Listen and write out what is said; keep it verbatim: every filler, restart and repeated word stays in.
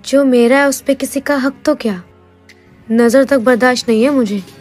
जो मेरा है उस पे किसी का हक तो क्या, नजर तक बर्दाश्त नहीं है मुझे।